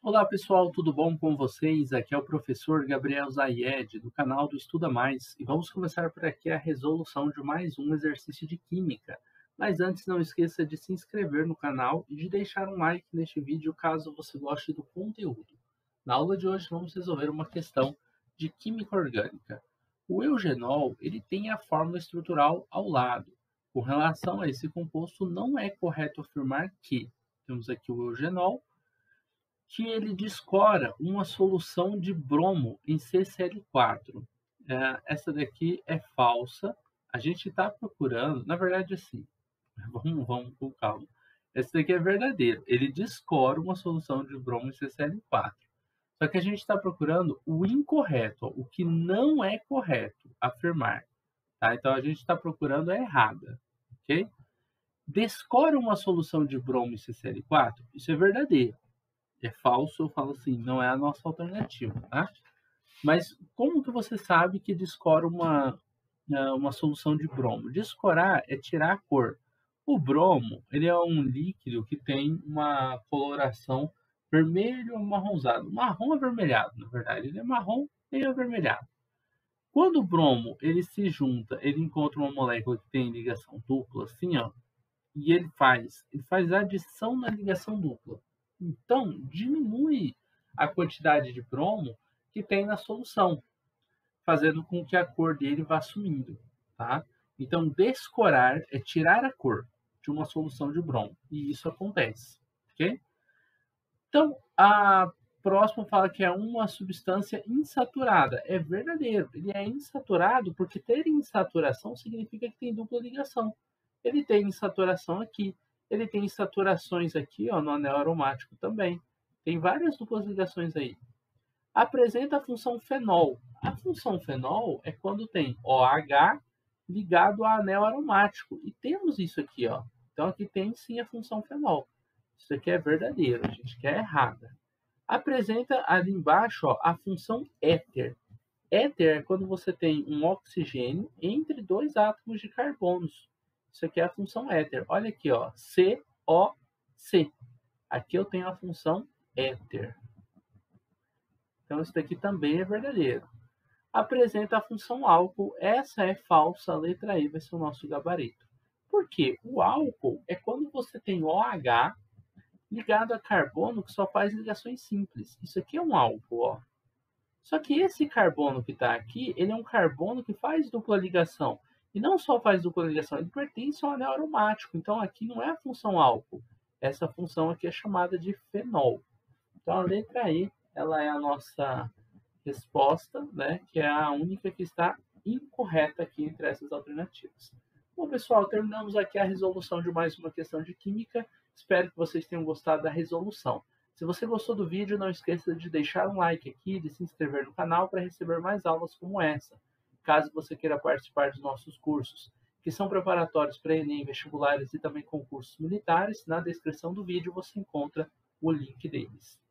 Olá pessoal, tudo bom com vocês? Aqui é o professor Gabriel Zayed, do canal do Estuda Mais, e vamos começar por aqui a resolução de mais um exercício de química. Mas antes, não esqueça de se inscrever no canal e de deixar um like neste vídeo caso você goste do conteúdo. Na aula de hoje vamos resolver uma questão de química orgânica. O eugenol ele tem a fórmula estrutural ao lado. Com relação a esse composto, não é correto afirmar que temos aqui o eugenol, que ele descora uma solução de bromo em CCl4. Essa daqui é falsa. A gente está procurando, na verdade, assim, vamos com calma. Esse daqui é verdadeiro. Ele descora uma solução de bromo em CCl4. Só que a gente está procurando o incorreto, ó, o que não é correto afirmar. Tá? Então a gente está procurando a errada. Ok? Descora uma solução de bromo em CCl4, isso é verdadeiro. É falso, eu falo assim, não é a nossa alternativa, tá? Mas como que você sabe que descora uma solução de bromo? Descorar é tirar a cor. O bromo, ele é um líquido que tem uma coloração vermelho amarronzado, marrom avermelhado, na verdade, ele é marrom e avermelhado. Quando o bromo ele se junta, ele encontra uma molécula que tem ligação dupla, assim, ó, e ele faz adição na ligação dupla. Então, diminui a quantidade de bromo que tem na solução, fazendo com que a cor dele vá sumindo, tá? Então, descorar é tirar a cor de uma solução de bromo, e isso acontece, ok? Então, a próxima fala que é uma substância insaturada. É verdadeiro, ele é insaturado porque ter insaturação significa que tem dupla ligação. Ele tem insaturação aqui, ele tem insaturações aqui, ó, no anel aromático também. Tem várias duplas ligações aí. Apresenta a função fenol. A função fenol é quando tem OH ligado a anel aromático. E temos isso aqui, ó. Então aqui tem sim a função fenol. Isso aqui é verdadeiro, a gente quer errada. Apresenta ali embaixo, ó, a função éter. Éter é quando você tem um oxigênio entre dois átomos de carbonos. Isso aqui é a função éter. Olha aqui, ó, COC. Aqui eu tenho a função éter. Então, isso daqui também é verdadeiro. Apresenta a função álcool. Essa é falsa. A letra E vai ser o nosso gabarito. Por quê? O álcool é quando você tem OH ligado a carbono que só faz ligações simples. Isso aqui é um álcool, ó. Só que esse carbono que está aqui, ele é um carbono que faz dupla ligação. E não só faz dupla ligação, ele pertence ao anel aromático. Então, aqui não é a função álcool. Essa função aqui é chamada de fenol. Então, a letra E, ela é a nossa resposta, né? Que é a única que está incorreta aqui entre essas alternativas. Bom, pessoal, terminamos aqui a resolução de mais uma questão de química. Espero que vocês tenham gostado da resolução. Se você gostou do vídeo, não esqueça de deixar um like aqui e de se inscrever no canal para receber mais aulas como essa. Caso você queira participar dos nossos cursos, que são preparatórios para Enem, vestibulares e também concursos militares, na descrição do vídeo você encontra o link deles.